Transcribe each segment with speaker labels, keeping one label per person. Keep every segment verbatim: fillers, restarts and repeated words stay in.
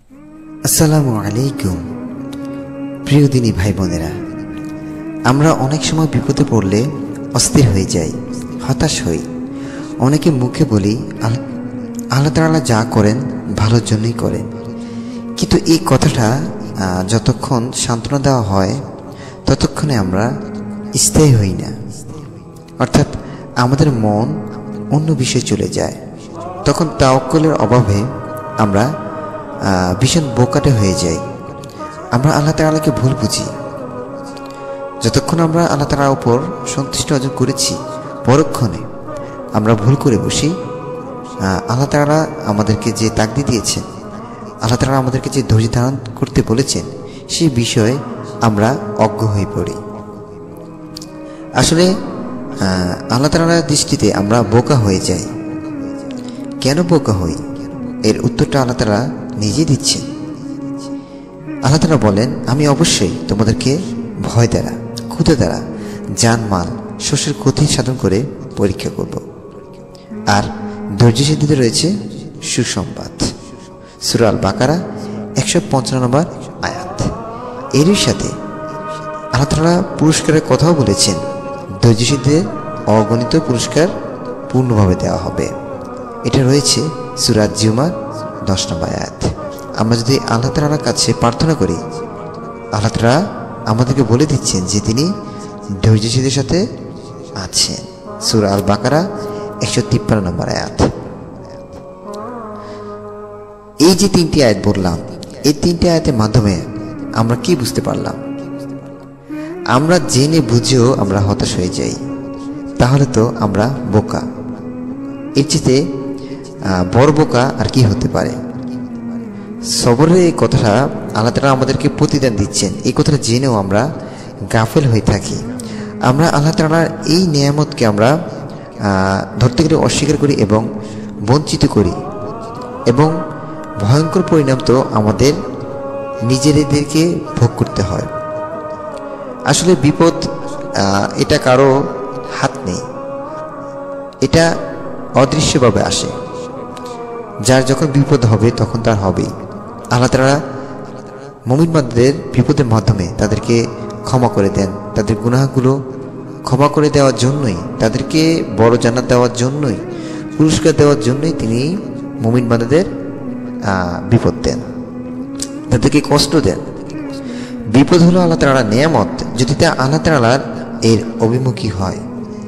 Speaker 1: আসসালামু আলাইকুম। প্রিয় দিনী ভাই বোনেরা, আমরা অনেক সময় বিপদে পড়লে অস্থির হয়ে যাই, হতাশ হই। অনেকে মুখে বলি আল্লাহ তাআলা যা করেন ভালোর জন্যই করেন, কিন্তু এই কথাটা যতক্ষণ সান্ত্বনা দেওয়া হয় ততক্ষণে আমরা স্থায়ী হই না। অর্থাৎ আমাদের মন অন্য বিষয়ে চলে যায়। তখন তাওয়াক্কুলের অভাবে আমরা ভীষণ বোকাটে হয়ে যাই। আমরা আল্লাহ তাআলাকে ভুল বুঝি। যতক্ষণ আমরা আল্লাহ তাআলার উপর সন্তুষ্টি অর্জন করেছি, পরক্ষণে আমরা ভুল করে বসি। আল্লাহ তাআলা আমাদেরকে যে তাকদীর দিয়েছেন, আল্লাহ তাআলা আমাদেরকে যে ধৈর্য ধারণ করতে বলেছেন, সেই বিষয়ে আমরা অজ্ঞ হয়ে পড়ি। আসলে আল্লাহ তাআলার দৃষ্টিতে আমরা বোকা হয়ে যাই। কেন বোকা হই, এর উত্তরটা আল্লাহ তাআলা নিজে দিচ্ছেন। আল্লাহ তাআলা বলেন, আমি অবশ্যই তোমাদেরকে ভয় দ্বারা, ক্ষুধা দ্বারা, জানমাল, শস্যের ক্ষতি সাধন করে পরীক্ষা করব। আর ধৈর্য সিদ্ধিতে রয়েছে সুসংবাদ। সূরা আল বাকারা একশো পঞ্চান্ন নম্বর আয়াত। এরই সাথে আল্লাহ তাআলা পুরস্কারের কথাও বলেছেন। ধৈর্য সিদ্ধিতে অগণিত পুরস্কার পূর্ণভাবে দেওয়া হবে। এটা রয়েছে সূরা জুমার দশ নম্বর আয়াত। আমরা যদি আল্লাহ তাআলার কাছে প্রার্থনা করি, আল্লাহ তাআলা আমাদেরকে বলে দিচ্ছেন যে তিনি ধৈর্য সিদ্ধির সাথে আছেন। সূরা আল বাকারা একশো তিপ্পান্ন নম্বর আয়াত। এই যে তিনটি আয়াত বললাম, এই তিনটি আয়াতের মাধ্যমে আমরা কি বুঝতে পারলাম? আমরা জেনে বুঝেও আমরা হতাশ হয়ে যাই, তাহলে তো আমরা বোকা। এর চেয়ে বড় বোকা আর কি হতে পারে? সবরের এই কথাটা আল্লাহ তাআলা আমাদেরকে প্রতিদান দিচ্ছেন, এই কথাটা জেনেও আমরা গাফেল হয়ে থাকি। আমরা আল্লাহ তাআলার এই নিয়ামতকে আমরা ধরতে গেলে অস্বীকার করি এবং বঞ্চিত করি, এবং ভয়ঙ্কর পরিণাম তো আমাদের নিজেদেরকে ভোগ করতে হয়। আসলে বিপদ এটা কারো হাত নেই, এটা অদৃশ্যভাবে আসে। যার যখন বিপদ হবে তখন তার হবেই। আল্লাহ তাআলা মুমিন বান্দাদের বিপদের মাধ্যমে তাদেরকে ক্ষমা করে দেন। তাদের গুনাহগুলো ক্ষমা করে দেওয়ার জন্যই, তাদেরকে বড় জান্নাত দেওয়ার জন্যই, পুরস্কার দেওয়ার জন্যই তিনি মুমিন বান্দাদের বিপদ দেন, তাদেরকে কষ্ট দেন। বিপদ হলো আল্লাহ তাআলার নিয়ামত, যদি তা আল্লাহ তাআলার এর অভিমুখী হয়।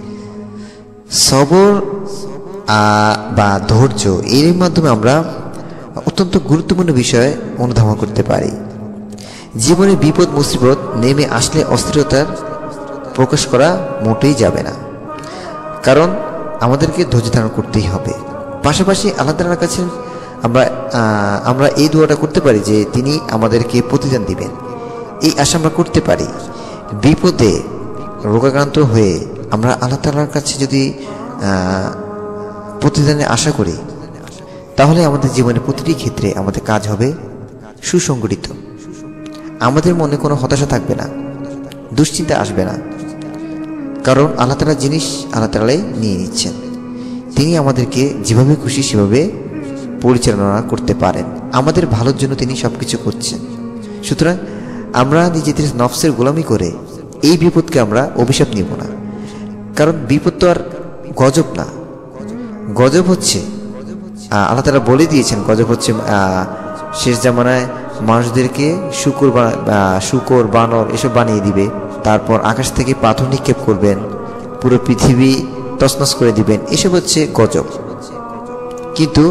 Speaker 1: সবর বা ধৈর্য, এর মাধ্যমে আমরা অত্যন্ত গুরুত্বপূর্ণ বিষয় অনুধাবন করতে পারি। জীবনে বিপদ মুসিবত নেমে আসলে অস্থিরতার প্রকাশ করা মোটেই যাবে না, কারণ আমাদেরকে ধৈর্য ধারণ করতেই হবে। পাশাপাশি আল্লাহ তাআলার কাছে আমরা আমরা এই দোয়াটা করতে পারি যে তিনি আমাদেরকে প্রতিদান দিবেন, এই আশা আমরা করতে পারি। বিপদে রোগাক্রান্ত হয়ে আমরা আল্লাহ তাআলার কাছে যদি প্রতিদানে আশা করি, তাহলে আমাদের জীবনের প্রতিটি ক্ষেত্রে আমাদের কাজ হবে সুসংগঠিত। আমাদের মনে কোনো হতাশা থাকবে না, দুশ্চিন্তা আসবে না, কারণ আল্লাহ তাআলা জিনিস আল্লাহ তাআলাই নিয়ে নিচ্ছেন। তিনি আমাদেরকে যেভাবে খুশি সেভাবে পরিচালনা করতে পারেন। আমাদের ভালোর জন্য তিনি সব কিছু করছেন। সুতরাং আমরা নিজেদের নফসের গোলামি করে এই বিপদকে আমরা অভিশাপ নিব না, কারণ বিপদ তো আর গজব না। গজব হচ্ছে আল্লাহ তাআলা বলে দিয়েছেন, গজব হচ্ছে শেষ জামানায় মানুষদেরকে শুকর শুকর বানর এসব বানিয়ে দিবে, তারপর আকাশ থেকে পাথর নিক্ষেপ করবেন, পুরো পৃথিবী তছনছ করে দিবেন। এসব হচ্ছে গজব। কিন্তু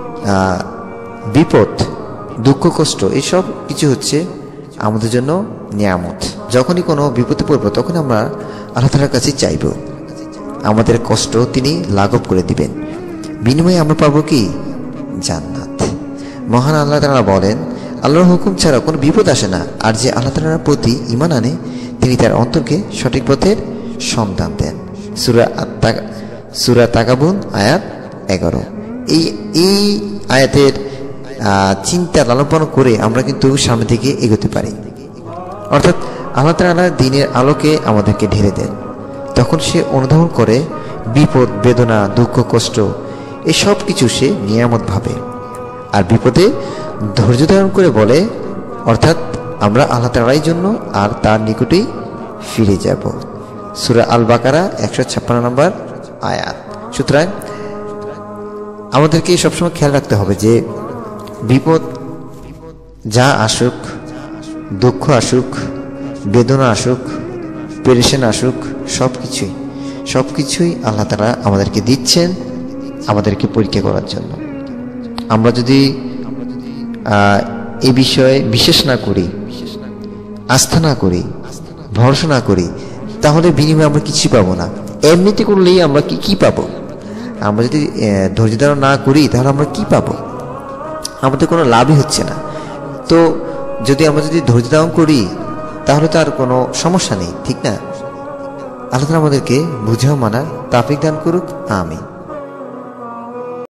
Speaker 1: বিপদ, দুঃখ, কষ্ট এসব কিছু হচ্ছে আমাদের জন্য নিয়ামত। যখনই কোনো বিপদে পড়ব তখন আমরা আল্লাহ তাআলার কাছে চাইব, আমাদের কষ্ট তিনি লাঘব করে দিবেন। বিনিময়ে আমরা পাবো কি? জান্নাত। মহান আল্লাহ তাআলা বলেন, আল্লাহর হুকুম ছাড়া কোনো বিপদ আসে না, আর যে আল্লাহ তাআলার প্রতি ঈমান আনে তিনি তার অন্তরকে সঠিক পথের সন্ধান দেন। সূরা সূরা তাগাবুন আয়াত এগারো। এই এই আয়াতের চিন্তা লালন করে আমরা কিন্তু সামনে থেকে এগোতে পারি। অর্থাৎ আল্লাহ তাআলা দ্বীনের আলোকে আমাদেরকে ঢেলে দেন, তখন সে অনুধাবন করে বিপদ, বেদনা, দুঃখ, কষ্ট এসব কিছু সে নিয়ামত ভাবে। আর বিপদে ধৈর্য ধারণ করে বলে, অর্থাৎ আমরা আল্লাহ তাআলার জন্য আর তার নিকটেই ফিরে যাব। সূরা আল বাকারা একশো ছাপ্পান্ন নম্বর আয়াত। সুতরাং আমাদেরকে সবসময় খেয়াল রাখতে হবে যে বিপদ যা আসুক, দুঃখ আসুক, বেদনা আসুক, পেরেশান আসুক, সব কিছুই সব কিছুই আল্লাহ তাআলা আমাদেরকে দিচ্ছেন আমাদেরকে পরীক্ষা করার জন্য। আমরা যদি এই বিষয়ে বিশ্বাস না করি, আস্থা না করি, ভরসা না করি, তাহলে বিনিময়ে আমরা কিছুই পাবো না। এমনিতে করলেই আমরা কি কি পাবো? আমরা যদি ধৈর্য ধারণ না করি তাহলে আমরা কি পাবো? আমাদের কোনো লাভই হচ্ছে না। তো যদি আমরা যদি ধৈর্য ধারণ করি তাহলে তো আর কোনো সমস্যা নেই, ঠিক না? আল্লাহ তাআলা আমাদেরকে বুঝাও মানার তৌফিক দান করুক, আমিন।